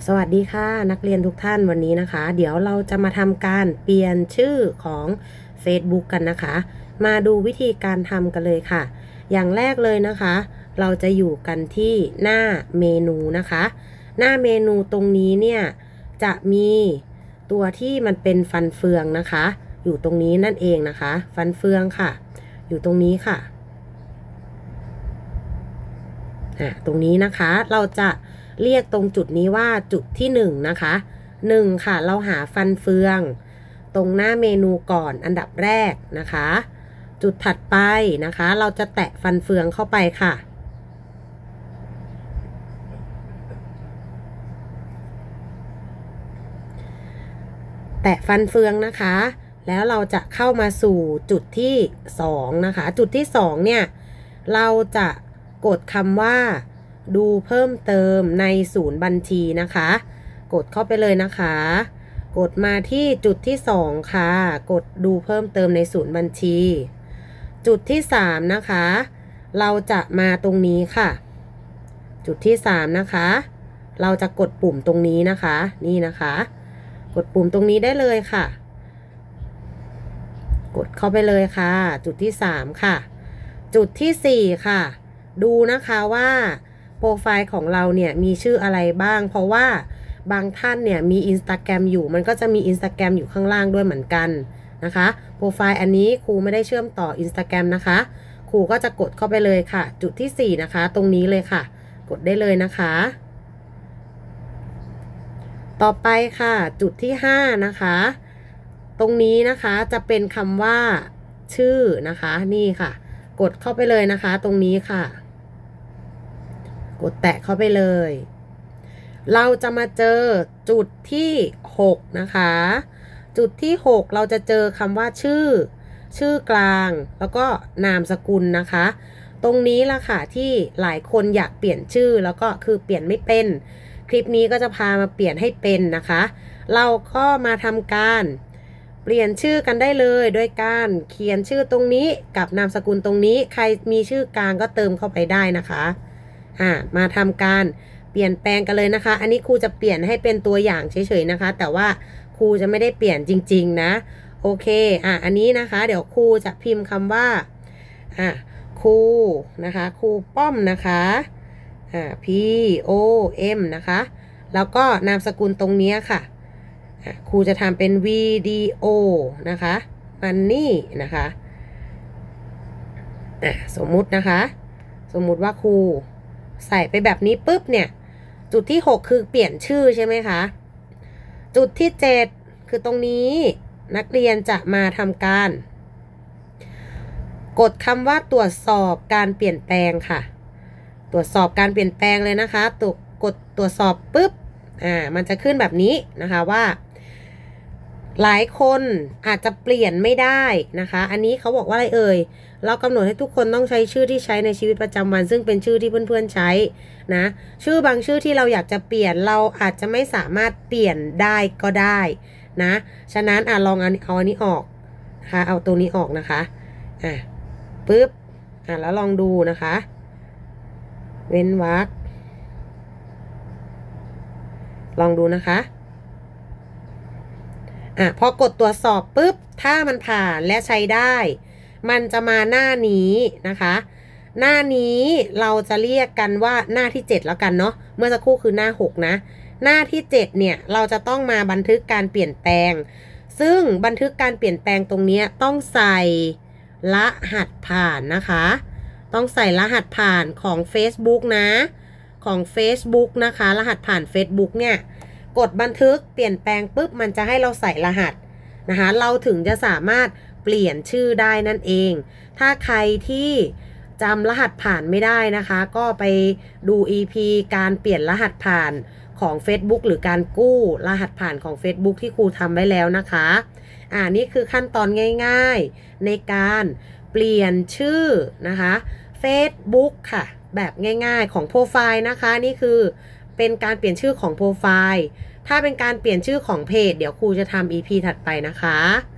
สวัสดีค่ะนักเรียนทุกท่านวันนี้นะคะเดี๋ยวเราจะมาทำการเปลี่ยนชื่อของ Facebook กันนะคะมาดูวิธีการทำกันเลยค่ะอย่างแรกเลยนะคะเราจะอยู่กันที่หน้าเมนูนะคะหน้าเมนูตรงนี้เนี่ยจะมีตัวที่มันเป็นฟันเฟืองนะคะอยู่ตรงนี้นั่นเองนะคะฟันเฟืองค่ะอยู่ตรงนี้ค่ะตรงนี้นะคะเราจะเรียกตรงจุดนี้ว่าจุดที่1นะคะ1ค่ะเราหาฟันเฟืองตรงหน้าเมนูก่อนอันดับแรกนะคะจุดถัดไปนะคะเราจะแตะฟันเฟืองเข้าไปค่ะแตะฟันเฟืองนะคะแล้วเราจะเข้ามาสู่จุดที่2นะคะจุดที่2เนี่ยเราจะกดคำว่าดูเพิ่มเติมในศูนย์บัญชีนะคะกดเข้าไปเลยนะคะกดมาที่จุดที่2ค่ะกดดูเพิ่มเติมในศูนย์บัญชีจุดที่3นะคะเราจะมาตรงนี้ค่ะจุดที่3นะคะเราจะกดปุ่มตรงนี้นะคะนี่นะคะกดปุ่มตรงนี้ได้เลยค่ะกดเข้าไปเลยค่ะจุดที่3ค่ะจุดที่4ค่ะดูนะคะว่าโปรไฟล์ของเราเนี่ยมีชื่ออะไรบ้างเพราะว่าบางท่านเนี่ยมี Instagram อยู่มันก็จะมี Instagram อยู่ข้างล่างด้วยเหมือนกันนะคะโปรไฟล์อันนี้ครูไม่ได้เชื่อมต่อ Instagram นะคะครูก็จะกดเข้าไปเลยค่ะจุดที่4นะคะตรงนี้เลยค่ะกดได้เลยนะคะต่อไปค่ะจุดที่5นะคะตรงนี้นะคะจะเป็นคำว่าชื่อนะคะนี่ค่ะกดเข้าไปเลยนะคะตรงนี้ค่ะกดแตะเข้าไปเลยเราจะมาเจอจุดที่6นะคะจุดที่6เราจะเจอคำว่าชื่อกลางแล้วก็นามสกุลนะคะตรงนี้ล่ะค่ะที่หลายคนอยากเปลี่ยนชื่อแล้วก็คือเปลี่ยนไม่เป็นคลิปนี้ก็จะพามาเปลี่ยนให้เป็นนะคะเราก็มาทำการเปลี่ยนชื่อกันได้เลยโดยการเขียนชื่อตรงนี้กับนามสกุลตรงนี้ใครมีชื่อกลางก็เติมเข้าไปได้นะคะมาทำการเปลี่ยนแปลงกันเลยนะคะอันนี้ครูจะเปลี่ยนให้เป็นตัวอย่างเฉยๆนะคะแต่ว่าครูจะไม่ได้เปลี่ยนจริงๆนะโอเคอันนี้นะคะเดี๋ยวครูจะพิมพ์คำว่าครูนะคะครูป้อมนะคะPOM นะคะแล้วก็นามสกุลตรงนี้ค่ะครูจะทำเป็นวิดีโอนะคะมันนี่นะคะสมมุตินะคะสมมุติว่าครูใส่ไปแบบนี้ปุ๊บเนี่ยจุดที่6คือเปลี่ยนชื่อใช่ไหมคะจุดที่7คือตรงนี้นักเรียนจะมาทำการกดคำว่าตรวจสอบการเปลี่ยนแปลงค่ะตรวจสอบการเปลี่ยนแปลงเลยนะคะกดตรวจสอบปุ๊บมันจะขึ้นแบบนี้นะคะว่าหลายคนอาจจะเปลี่ยนไม่ได้นะคะอันนี้เขาบอกว่าอะไรเอ่ยเรากำหนดให้ทุกคนต้องใช้ชื่อที่ใช้ในชีวิตประจำวันซึ่งเป็นชื่อที่เพื่อนๆใช้นะชื่อบางชื่อที่เราอยากจะเปลี่ยนเราอาจจะไม่สามารถเปลี่ยนได้ก็ได้นะฉะนั้นลองเอาอันนี้ออกนะคะเอาตัวนี้ออกนะคะปึ๊บแล้วลองดูนะคะเว้นวรรคลองดูนะคะพอกดตรวจสอบปุ๊บถ้ามันผ่านและใช้ได้มันจะมาหน้านี้นะคะหน้านี้เราจะเรียกกันว่าหน้าที่7แล้วกันเนาะเมื่อสักครู่คือหน้า6นะหน้าที่7เนี่ยเราจะต้องมาบันทึกการเปลี่ยนแปลงซึ่งบันทึกการเปลี่ยนแปลงตรงนี้ต้องใส่รหัสผ่านนะคะต้องใส่รหัสผ่านของ Facebook นะของ Facebook นะคะรหัสผ่าน Facebook เนี่ยกดบันทึกเปลี่ยนแปลงปุ๊บมันจะให้เราใส่รหัสนะคะเราถึงจะสามารถเปลี่ยนชื่อได้นั่นเองถ้าใครที่จำรหัสผ่านไม่ได้นะคะก็ไปดู EP การเปลี่ยนรหัสผ่านของ Facebook หรือการกู้รหัสผ่านของ Facebook ที่ครูทำไว้แล้วนะคะนี่คือขั้นตอนง่ายๆในการเปลี่ยนชื่อนะคะ Facebook ค่ะแบบง่ายๆของโปรไฟล์นะคะนี่คือเป็นการเปลี่ยนชื่อของโปรไฟล์ถ้าเป็นการเปลี่ยนชื่อของเพจเดี๋ยวครูจะทำ EP ถัดไปนะคะ